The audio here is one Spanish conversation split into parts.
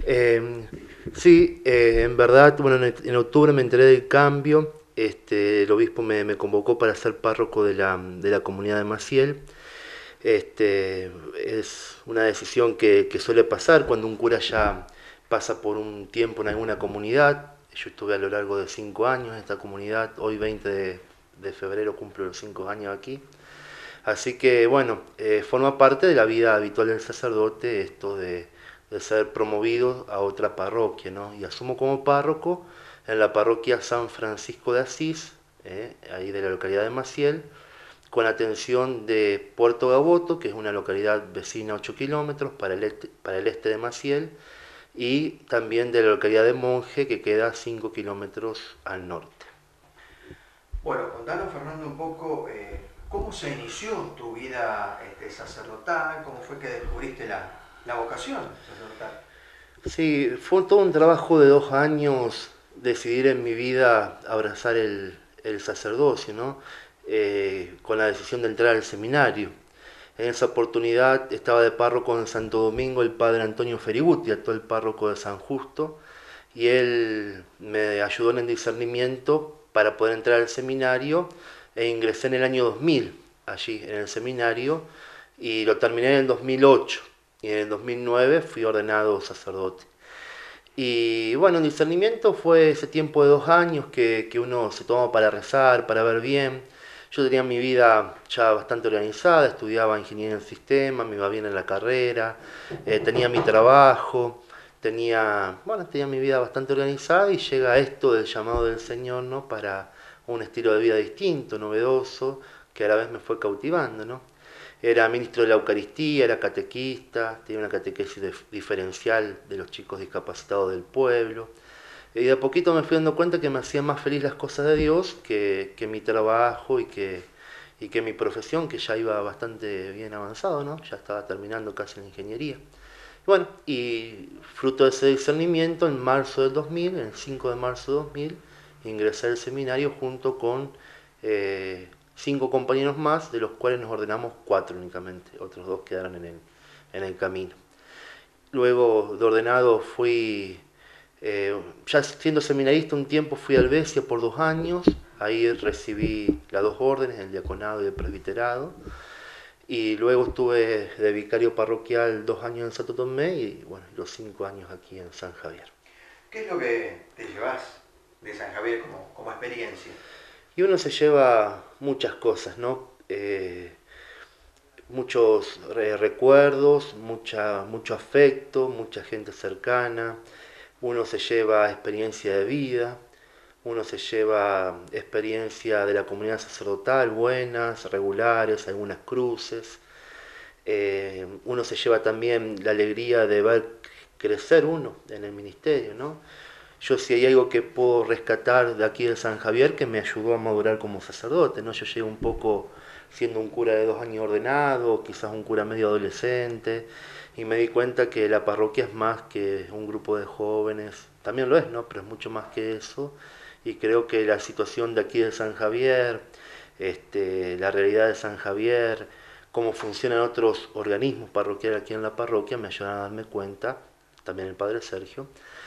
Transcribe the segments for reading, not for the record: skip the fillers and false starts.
Eh, sí, en verdad, bueno, en octubre me enteré del cambio. El obispo me convocó para ser párroco de la comunidad de Maciel. Es una decisión que suele pasar cuando un cura ya pasa por un tiempo en alguna comunidad. Yo estuve a lo largo de 5 años en esta comunidad. Hoy 20 de febrero cumplo los 5 años aquí. Así que bueno, forma parte de la vida habitual del sacerdote esto de ser promovido a otra parroquia, ¿no? Y asumo como párroco en la parroquia San Francisco de Asís, ahí de la localidad de Maciel, con atención de Puerto Gaboto, que es una localidad vecina a 8 kilómetros para el este de Maciel, y también de la localidad de Monje, que queda 5 kilómetros al norte. Bueno, contanos, Fernando, un poco cómo se inició tu vida sacerdotal, cómo fue que descubriste la vocación sacerdotal. Sí, fue todo un trabajo de 2 años decidir en mi vida abrazar el sacerdocio, ¿no? Con la decisión de entrar al seminario. En esa oportunidad estaba de párroco en Santo Domingo el padre Antonio Feriguti, actual párroco de San Justo, y él me ayudó en el discernimiento para poder entrar al seminario e ingresé en el año 2000 allí en el seminario y lo terminé en el 2008 y en el 2009 fui ordenado sacerdote. Y bueno, el discernimiento fue ese tiempo de 2 años que uno se toma para rezar, para ver bien. Yo tenía mi vida ya bastante organizada, estudiaba ingeniería en sistema, me iba bien en la carrera, tenía mi trabajo, tenía mi vida bastante organizada y llega esto del llamado del Señor, ¿no? Para un estilo de vida distinto, novedoso, que a la vez me fue cautivando, ¿no? Era ministro de la Eucaristía, era catequista, tenía una catequesis diferencial de los chicos discapacitados del pueblo. Y de a poquito me fui dando cuenta que me hacían más feliz las cosas de Dios que mi trabajo y que mi profesión, que ya iba bastante bien avanzado, ¿no? Ya estaba terminando casi la ingeniería. Bueno, y fruto de ese discernimiento, en marzo del 2000, el 5 de marzo de 2000, ingresé al seminario junto con 5 compañeros más, de los cuales nos ordenamos 4 únicamente, otros 2 quedaron en el camino. Luego de ordenado ya siendo seminarista un tiempo, fui al Besia por 2 años, ahí recibí las 2 órdenes, el diaconado y el presbiterado, y luego estuve de vicario parroquial 2 años en Santo Tomé y bueno, los 5 años aquí en San Javier. ¿Qué es lo que te llevas de San Javier como experiencia? Y uno se lleva muchas cosas, ¿no? Muchos recuerdos, mucho afecto, mucha gente cercana, uno se lleva experiencia de vida, uno se lleva experiencia de la comunidad sacerdotal, buenas, regulares, algunas cruces, uno se lleva también la alegría de ver crecer uno en el ministerio, ¿no? Yo si hay algo que puedo rescatar de aquí de San Javier que me ayudó a madurar como sacerdote, ¿no? Yo llegué un poco siendo un cura de 2 años ordenado, quizás un cura medio adolescente, y me di cuenta que la parroquia es más que un grupo de jóvenes, también lo es, ¿no? Pero es mucho más que eso, y creo que la situación de aquí de San Javier, la realidad de San Javier, cómo funcionan otros organismos parroquiales aquí en la parroquia, me ayudaron a darme cuenta, también el padre Sergio,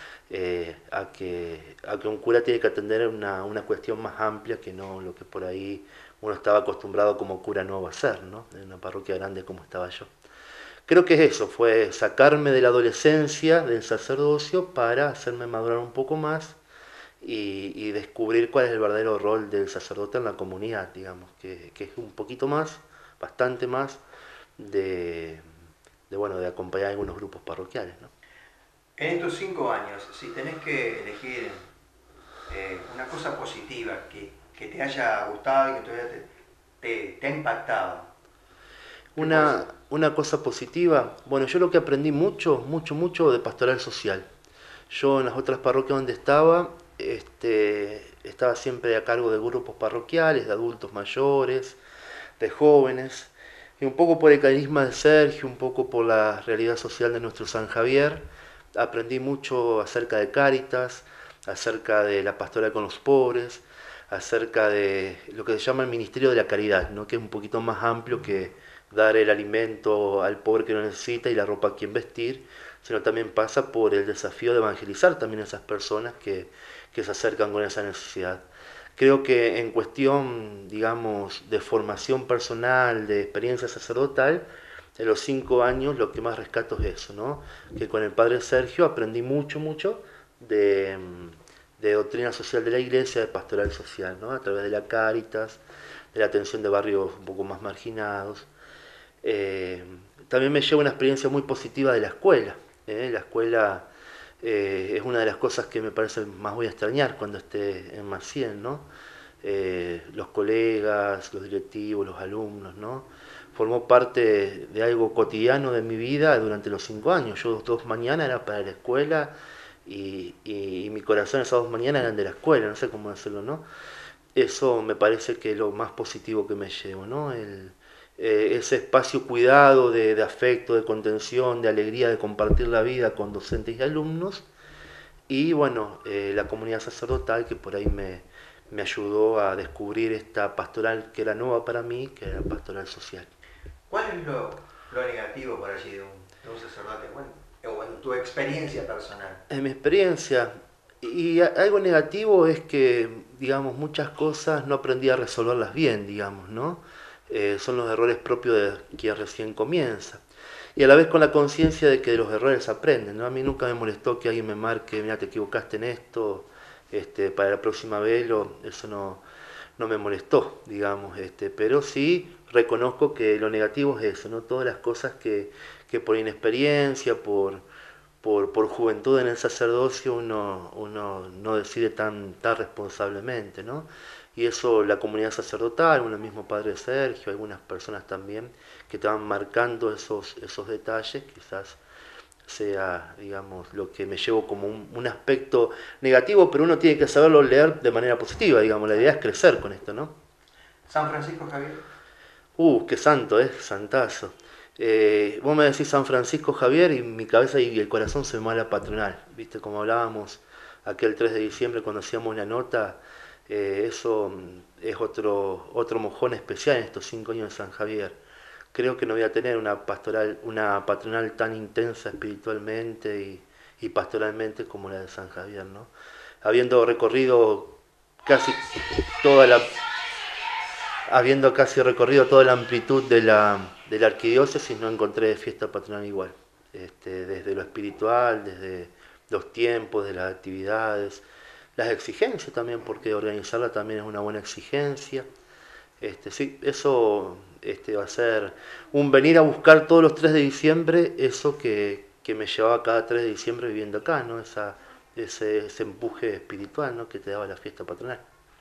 a que un cura tiene que atender una cuestión más amplia que no lo que por ahí uno estaba acostumbrado como cura nuevo a hacer, ¿no? En una parroquia grande como estaba yo. Creo que es eso, fue sacarme de la adolescencia, del sacerdocio, para hacerme madurar un poco más y descubrir cuál es el verdadero rol del sacerdote en la comunidad, digamos, que es un poquito más, bastante más, de, bueno, de acompañar a algunos grupos parroquiales, ¿no? En estos 5 años, si tenés que elegir una cosa positiva que te haya gustado y que todavía te ha impactado, ¿qué puede Una, ser? una cosa positiva, bueno, yo lo que aprendí mucho de pastoral social. Yo en las otras parroquias donde estaba siempre a cargo de grupos parroquiales, de adultos mayores, de jóvenes, y un poco por el carisma de Sergio, un poco por la realidad social de nuestro San Javier, aprendí mucho acerca de Cáritas, acerca de la pastoral con los pobres, acerca de lo que se llama el Ministerio de la Caridad, ¿no? Que es un poquito más amplio que dar el alimento al pobre que lo necesita y la ropa a quien vestir, sino también pasa por el desafío de evangelizar también a esas personas que se acercan con esa necesidad. Creo que en cuestión, digamos, de formación personal, de experiencia sacerdotal, en los 5 años lo que más rescato es eso, ¿no? Que con el padre Sergio aprendí mucho de doctrina social de la iglesia, de pastoral social, ¿no? A través de la Cáritas, de la atención de barrios un poco más marginados. Eh, También me lleva una experiencia muy positiva de la escuela. La escuela es una de las cosas que me parece más voy a extrañar cuando esté en Maciel, ¿no? Los colegas, los directivos, los alumnos, ¿no? Formó parte de algo cotidiano de mi vida durante los 5 años. Yo 2 mañanas era para la escuela y mi corazón esas 2 mañanas eran de la escuela, no sé cómo decirlo, ¿no? Eso me parece que es lo más positivo que me llevo, ¿no? Ese espacio cuidado de afecto, de contención, de alegría, de compartir la vida con docentes y alumnos. Y bueno, la comunidad sacerdotal que por ahí me ayudó a descubrir esta pastoral que era nueva para mí, que era la pastoral social. ¿Cuál es lo negativo por allí de un sacerdote? Bueno, o en tu experiencia personal. En mi experiencia, y algo negativo es que, digamos, muchas cosas no aprendí a resolverlas bien, digamos, ¿no? Son los errores propios de quien recién comienza. Y a la vez con la conciencia de que de los errores aprenden, ¿no? A mí nunca me molestó que alguien me marque, mira, te equivocaste en esto, para la próxima vez, eso no me molestó, digamos, pero sí reconozco que lo negativo es eso, ¿no? Todas las cosas que por inexperiencia, por juventud en el sacerdocio uno no decide tan responsablemente, ¿no? Y eso la comunidad sacerdotal, uno mismo padre Sergio, algunas personas también, que te van marcando esos detalles, quizás sea, digamos, lo que me llevo como un aspecto negativo, pero uno tiene que saberlo leer de manera positiva, digamos, la idea es crecer con esto, ¿no? San Francisco Javier. Qué santo, santazo. Vos me decís San Francisco Javier y mi cabeza y el corazón se me va a la patronal, ¿viste? Como hablábamos aquel 3 de diciembre cuando hacíamos la nota, eso es otro mojón especial en estos 5 años de San Javier. Creo que no voy a tener una patronal tan intensa espiritualmente y pastoralmente como la de San Javier, ¿no? Habiendo recorrido casi toda la habiendo casi recorrido toda la amplitud de la arquidiócesis, no encontré fiesta patronal igual. Desde lo espiritual, desde los tiempos, de las actividades, las exigencias también, porque organizarla también es una buena exigencia. Sí, eso va a ser un venir a buscar todos los 3 de diciembre, eso que me llevaba cada 3 de diciembre viviendo acá, ¿no? Ese empuje espiritual, ¿no? Que te daba la fiesta patronal.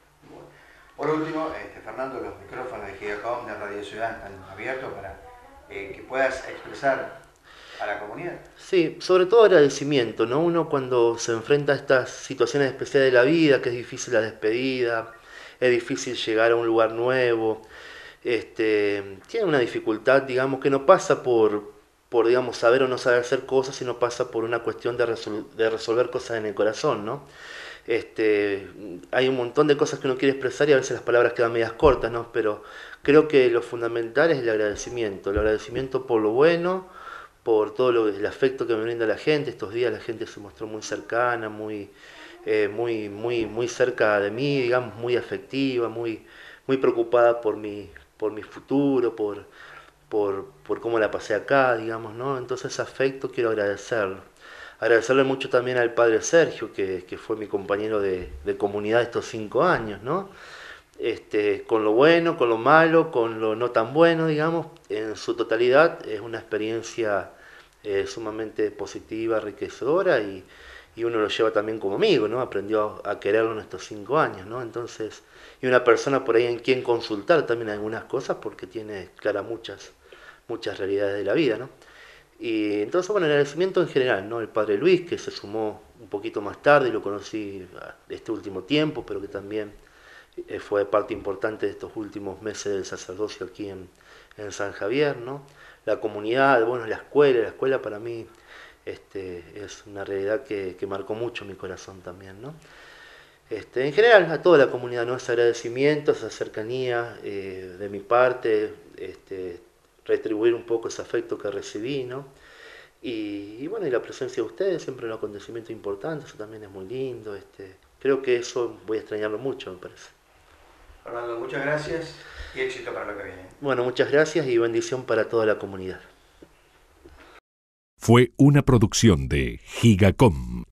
Por último, Fernando, los micrófonos de Gigacom de Radio Ciudad están abiertos para que puedas expresar a la comunidad. Sí, sobre todo agradecimiento, ¿no? Uno cuando se enfrenta a estas situaciones especiales de la vida, que es difícil la despedida, es difícil llegar a un lugar nuevo, tiene una dificultad, digamos, que no pasa digamos, saber o no saber hacer cosas, sino pasa por una cuestión de resolver cosas en el corazón, ¿no? Hay un montón de cosas que uno quiere expresar y a veces las palabras quedan medias cortas, ¿no? Pero creo que lo fundamental es el agradecimiento por lo bueno, por todo el afecto que me brinda la gente. Estos días la gente se mostró muy cercana, muy cerca de mí, digamos, muy afectiva, muy preocupada por mi futuro, por cómo la pasé acá, digamos, ¿no? Entonces ese afecto quiero agradecerlo. Agradecerle mucho también al padre Sergio, que fue mi compañero de comunidad estos 5 años, ¿no? Con lo bueno, con lo malo, con lo no tan bueno, digamos, en su totalidad es una experiencia sumamente positiva, enriquecedora y uno lo lleva también como amigo, ¿no? Aprendió a quererlo en estos 5 años, ¿no? Entonces, y una persona por ahí en quien consultar también algunas cosas porque tiene claras muchas realidades de la vida, ¿no? Y entonces, bueno, el agradecimiento en general, ¿no? El padre Luis, que se sumó un poquito más tarde y lo conocí este último tiempo, pero que también fue parte importante de estos últimos meses del sacerdocio aquí en San Javier, ¿no? La comunidad, bueno, la escuela para mí es una realidad que marcó mucho mi corazón también, ¿no? En general, a toda la comunidad, ¿no? Ese agradecimiento, esa cercanía de mi parte, retribuir un poco ese afecto que recibí, ¿no? Y bueno, y la presencia de ustedes, siempre un acontecimiento importante, eso también es muy lindo. Creo que eso voy a extrañarlo mucho, me parece. Fernando, muchas gracias y éxito para lo que viene. Bueno, muchas gracias y bendición para toda la comunidad. Fue una producción de Gigacom.